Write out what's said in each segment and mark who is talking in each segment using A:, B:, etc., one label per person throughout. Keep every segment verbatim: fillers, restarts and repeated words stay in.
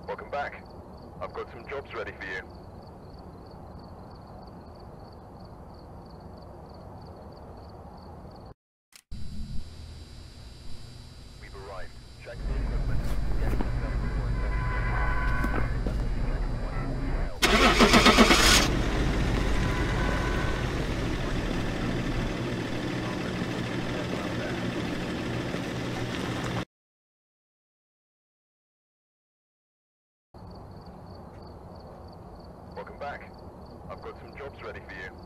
A: Welcome back. I've got some jobs ready for you. We've arrived. Check the equipment. Get set up before Welcome back. I've got some jobs ready for you.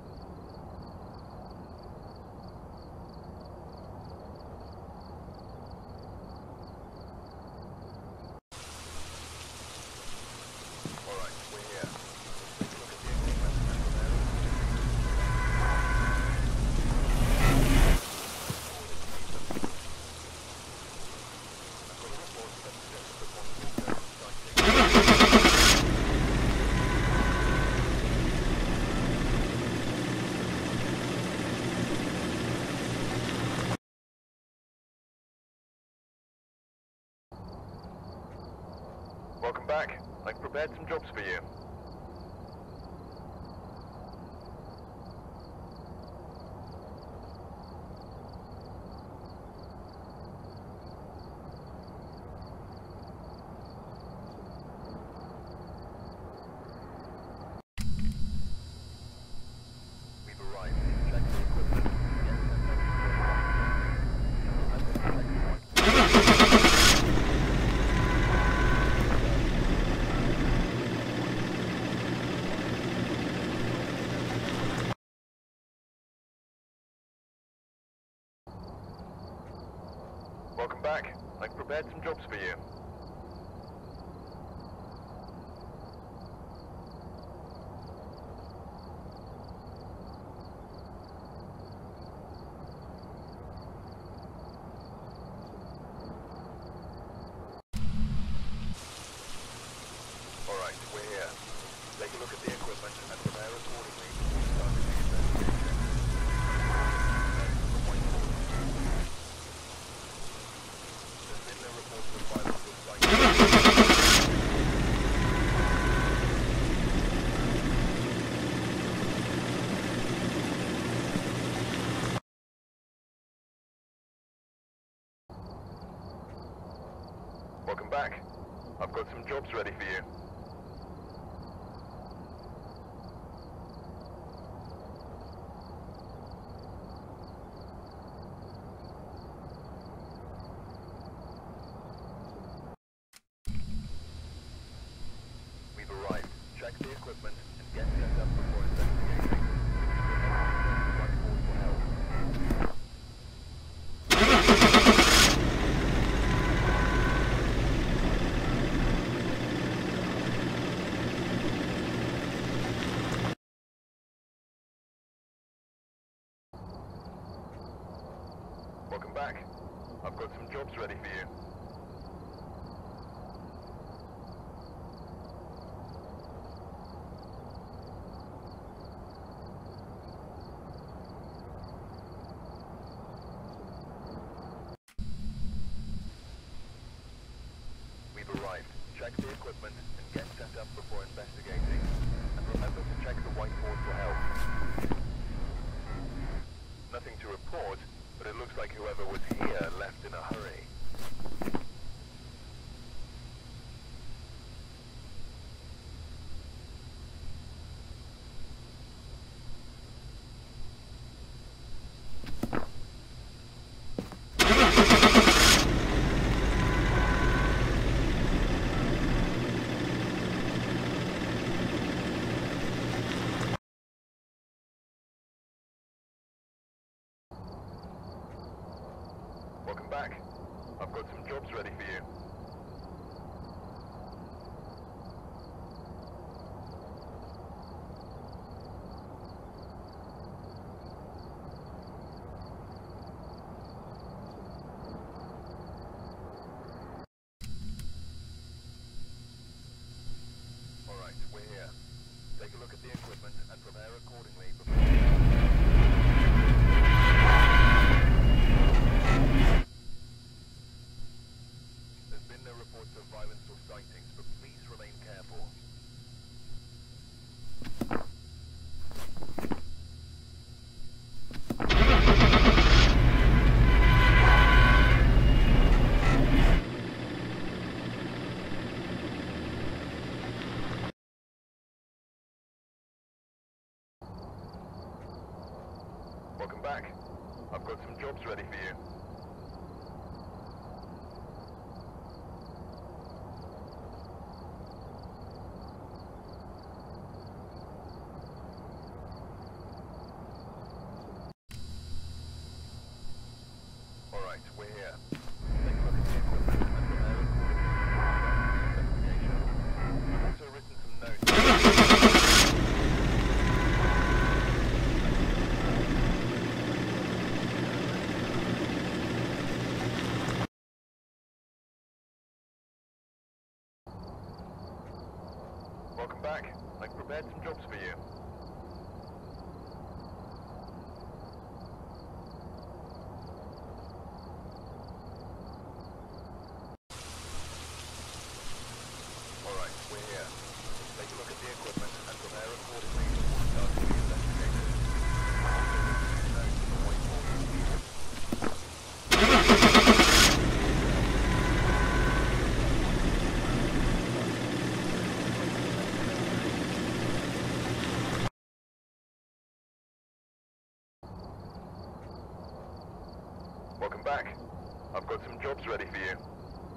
A: Alright, we're here. Let's take a look at the equipment and prepare it. I've got a report that suggests the possible terrorist sighting. Welcome back. I've prepared some jobs for you. We've arrived. Check the equipment. Get set up before Welcome back. I've prepared some jobs for you. Alright, we're here. Take a look at the equipment and prepare accordingly before starting the investigation. The whiteboard. There's been no reports of violence or Welcome back. I've got some jobs ready for you. We've arrived. Check the equipment and get set up before investigating. Remember to check the whiteboard for help. Welcome back. I've got some jobs ready for you. We've arrived. Check the equipment and get set up before investigating. And remember to check the whiteboard for help. Nothing to report, but it looks like whoever was here left in a hurry. Welcome back. I've got some jobs ready for you. Alright, we're here. Take a look at the equipment and prepare accordingly before... There's been no reports of violence or sightings, but please remain careful. Welcome back. I've got some jobs ready for you. Alright, we're here. Take a look at the equipment and prepare accordingly before starting the investigation. I've also written some notes. Welcome back. I've prepared some jobs for you. Alright, we're here. Take a look at the equipment and prepare accordingly before starting the investigation. I've also written some notes on the whiteboard. Welcome back. I've got some jobs ready for you.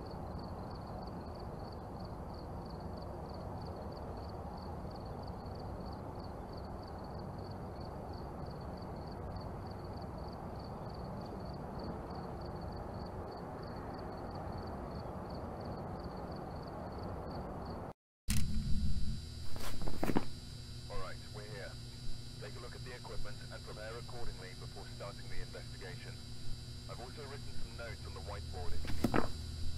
A: Alright, we're here. Take a look at the equipment and prepare accordingly before starting the investigation. I've also written some notes on the whiteboard if you need them.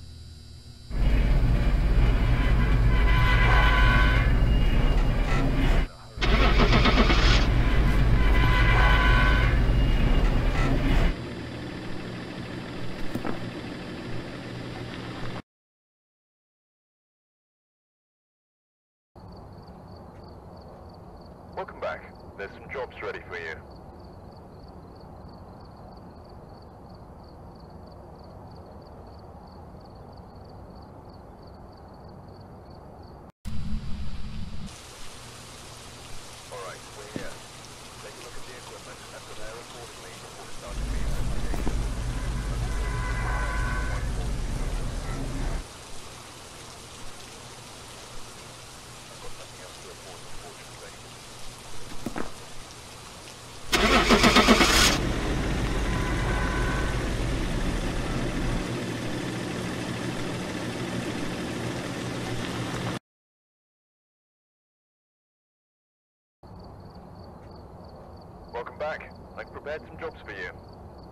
A: Welcome back. There's some jobs ready for you. Alright, we're here. Take a look at the equipment and prepare accordingly before starting the investigation. I've also written some notes on the whiteboard. I've got nothing else to report, unfortunately. Welcome back. I've prepared some jobs for you.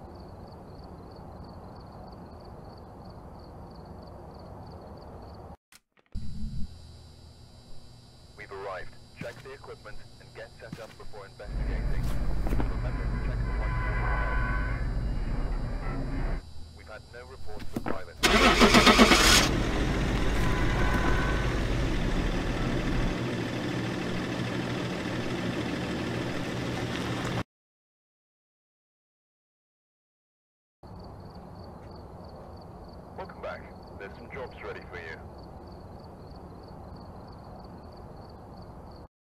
A: We've arrived. Check the equipment and get set up before investigating. Remember to check the whiteboard for help. We've had no reports of violence. Welcome back. There's some jobs ready for you.